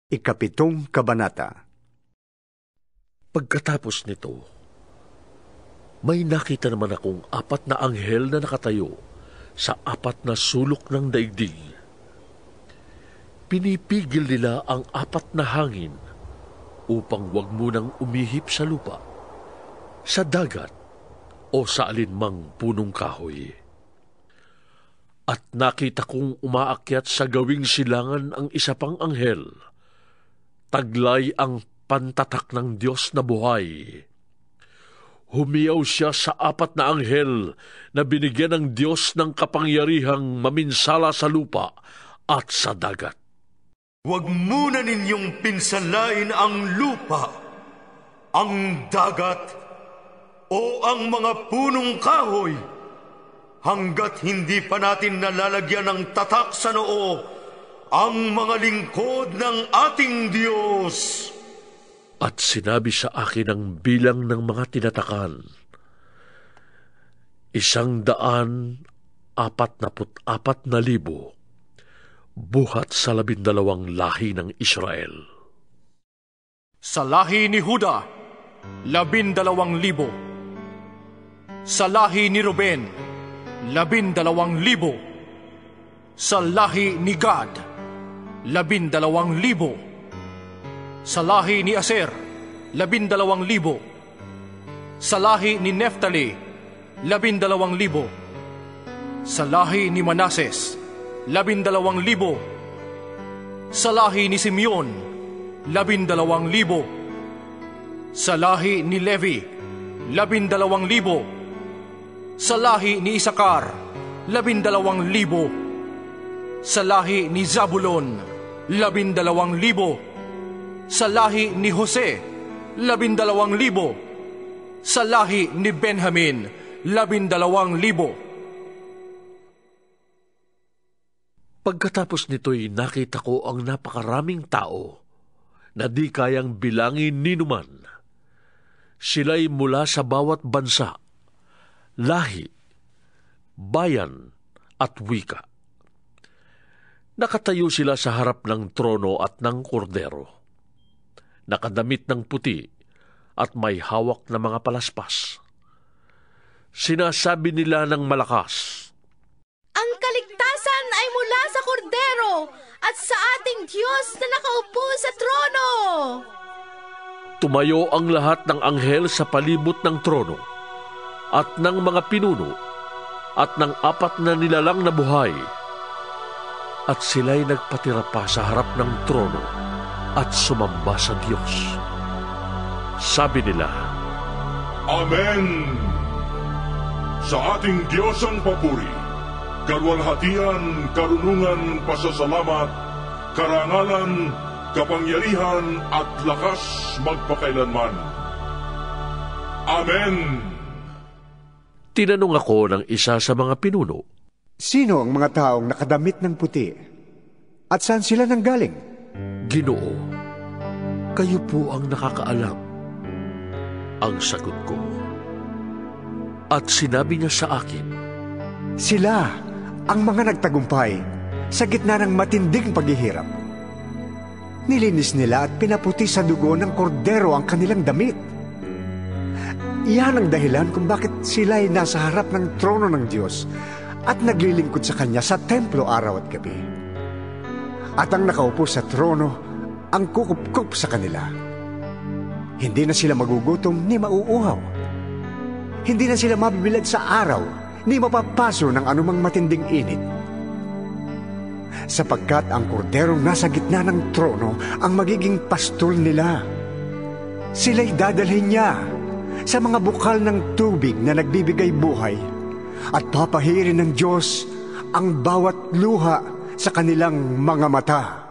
Ikapitong Kabanata. Pagkatapos nito, may nakita naman akong 4 na anghel na nakatayo sa 4 na sulok ng daigdig. Pinipigil nila ang 4 na hangin upang wag munang umihip sa lupa, sa dagat o sa alinmang punong kahoy. At nakita kong umaakyat sa gawing silangan ang isa pang anghel. Taglay ang pantatak ng Diyos na buhay. Humiyaw siya sa 4 na anghel na binigyan ng Diyos ng kapangyarihang maminsala sa lupa at sa dagat. Huwag muna ninyong pinsalain ang lupa, ang dagat, o ang mga punong kahoy, hanggat hindi pa natin nalalagyan ng tatak sa noo ang mga lingkod ng ating Diyos. At sinabi sa akin ang bilang ng mga tinatakan, 144,000 buhat sa 12 lahi ng Israel. Sa lahi ni Huda, 12,000. Sa lahi ni Ruben, 12,000. Sa lahi ni Gad, 12,000. Sa lahi ni Aser, 12,000. Sa lahi ni Neftali, 12,000. Sa lahi ni Manases, 12,000. Sa lahi ni Simeon, 12,000. Sa lahi ni Levi, 12,000. Sa lahi ni Isakar, 12,000. Sa lahi ni Zabulon, 12,000. Sa lahi ni Jose, 12,000. Sa lahi ni Benjamin, 12,000. Pagkatapos nito'y nakita ko ang napakaraming tao na di kayang bilangin ni numan. Sila'y mula sa bawat bansa, lahi, bayan at wika. Nakatayo sila sa harap ng trono at ng kordero. Nakadamit ng puti at may hawak na mga palaspas. Sinasabi nila ng malakas, "Ang kaligtasan ay mula sa kordero at sa ating Diyos na nakaupo sa trono." Tumayo ang lahat ng anghel sa palibot ng trono at ng mga pinuno at ng 4 na nilalang na buhay. At sila'y nagpatira pa sa harap ng trono at sumamba sa Diyos. Sabi nila, Amen! Sa ating Diyos ang papuri, kaluwalhatian, karunungan, pasasalamat, karangalan, kapangyarihan at lakas magpakailanman. Amen! Tinanong ako ng isa sa mga pinuno, Sino ang mga taong nakadamit ng puti? At saan sila nanggaling? Ginoo, kayo po ang nakakaalam. Ang sagot ko. At sinabi niya sa akin, Sila ang mga nagtagumpay sa gitna ng matinding paghihirap. Nilinis nila at pinaputi sa dugo ng kordero ang kanilang damit. Iyan ang dahilan kung bakit sila ay nasa harap ng trono ng Diyos at naglilingkod sa Kanya sa templo araw at gabi. At ang nakaupo sa trono ang kukup-kup sa kanila. Hindi na sila magugutom ni mauuhaw. Hindi na sila mabibilad sa araw ni mapapaso ng anumang matinding init. Sapagkat ang korderong nasa gitna ng trono ang magiging pastol nila. Sila'y dadalhin niya sa mga bukal ng tubig na nagbibigay buhay at papahirin ng Diyos ang bawat luha sa kanilang mga mata.